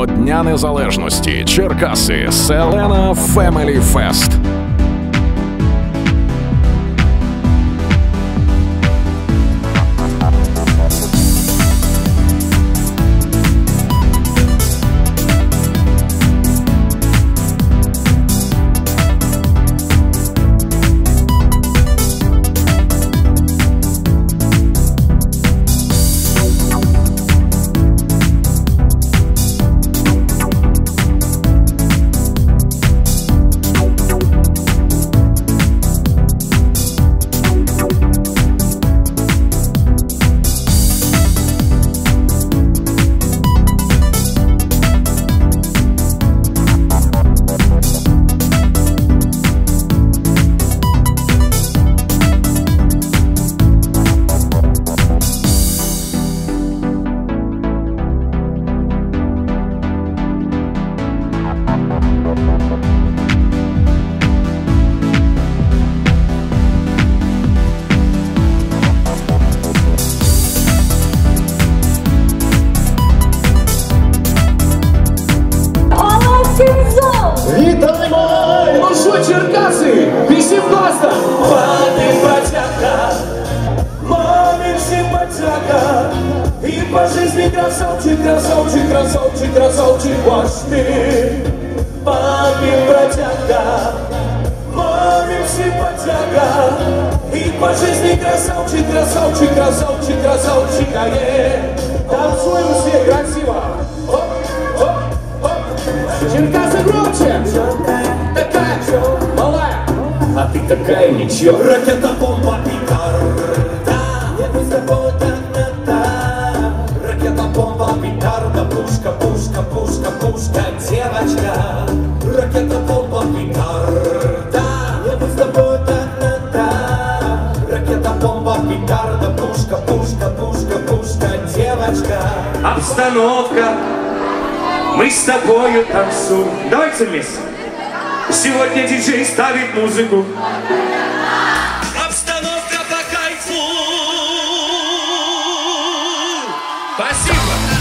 до Дня Незалежності. Черкаси. Селена Family Fest. Вітаємо! Ну що, Черкаси? Вісімнадцята! Пане батяка, мамин симпатяка, и по жизни красавчик, красавчик, красавчик, красавчик ваш ты. Папин батяка, мамин симпатяка, и по жизни красавчик, красавчик, красавчик, красавчик, танцуем все красиво! Черкасы громче! Такая малая, а ты такая ничего. Ракета-бомба петарда, я с тобой так-та-та. Ракета-бомба петарда, пушка, пушка, пушка, пушка, девочка. Ракета-бомба петарда, я с тобой так-та-та. Ракета-бомба петарда, пушка, пушка, пушка, пушка, девочка. Обстановка. Мы с тобою танцуем. Давайте вместе. Сегодня диджей ставит музыку. Обстановка по кайфу. Спасибо.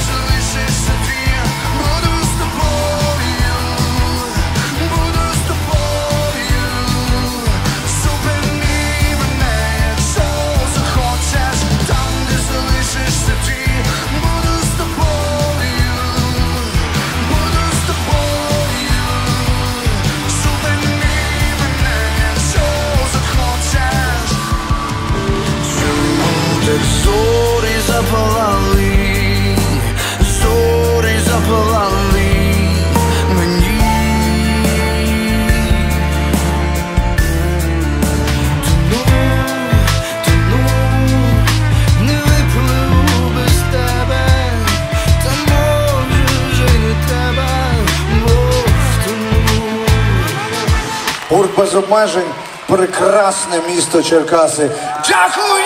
Зорі запалали мені. Тону, не випливу без тебе, та може вже й не треба, бо втону. Гурт без обмежень, прекрасне місто Черкаси. Дякую!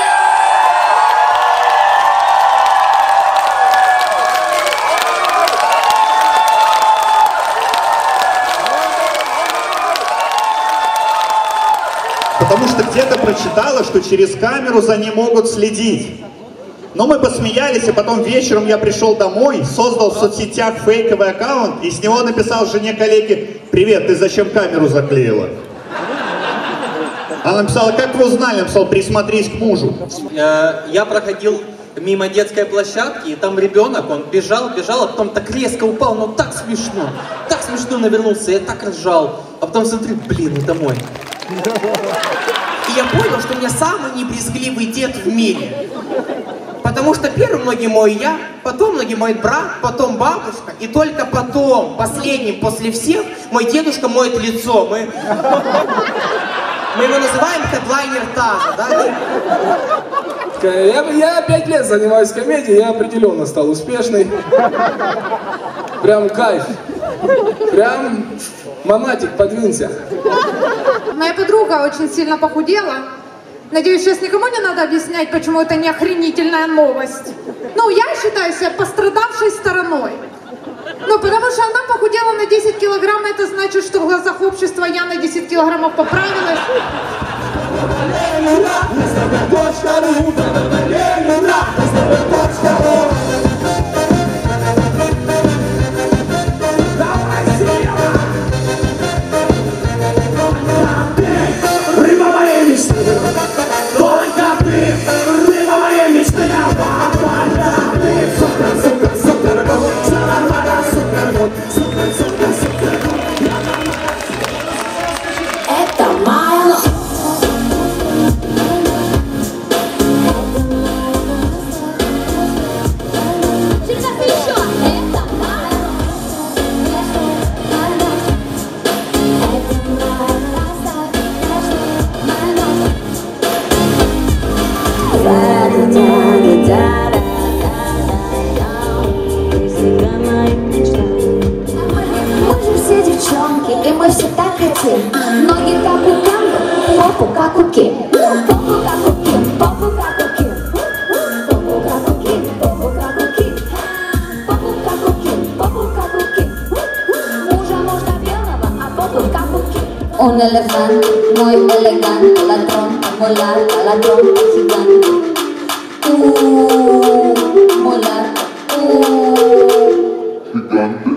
Потому что где-то прочитала, что через камеру за ним могут следить. Но мы посмеялись, и потом вечером я пришел домой, создал в соцсетях фейковый аккаунт, и с него написал жене коллеги: «Привет, ты зачем камеру заклеила?» Она написала: «Как вы узнали?» Написал: «Присмотрись к мужу». Я проходил мимо детской площадки, и там ребенок, он бежал, а потом так резко упал, но так смешно навернулся, я так ржал. А потом смотрю, блин, и домой. И я понял, что у меня самый небрезгливый дед в мире. Потому что первым ноги мою я, потом ноги моет брат, потом бабушка, и только потом, последним после всех, мой дедушка моет лицо. Мы его называем хедлайнер таза, да? Я 5 лет занимаюсь комедией, я определенно стал успешный. Прям кайф. Прям монатик, подвинься. Моя подруга очень сильно похудела. Надеюсь, сейчас никому не надо объяснять, почему это не охренительная новость. Ну, я считаю себя пострадавшей стороной. Ну, потому что она похудела на 10 килограмм, это значит, что в глазах общества я на 10 килограммов поправилась. танцы. Ноги как у Кэмпа, попу как у Ким. Попу как у Ким, попу как у Ким. Попу как у Ким, попу как у Ким. Попу как у Ким, попу как у Ким. Мужа можно белого, а попу как у Ким. Un elefante muy elegante, ladrón, volar, ladrón gigante. Volar, gigante.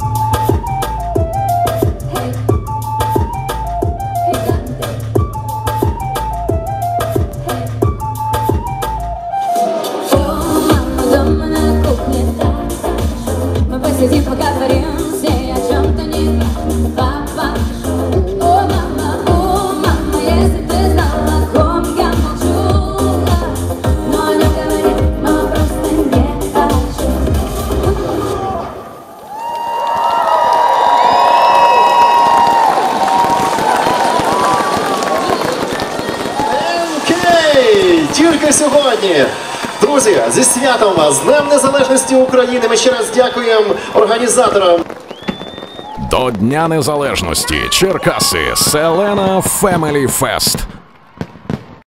Дома на кухне мы посидим, поговорим все о чем-то не папа. О, мама, если ты знала, о ком я молчу, но не говори, мама, просто не хочу. Окей, тільки сьогодні. Друзі, зі святом вас, з Днем Незалежності України. Ми ще раз дякуємо організаторам. До Дня Незалежності Черкаси Селена Family Fest.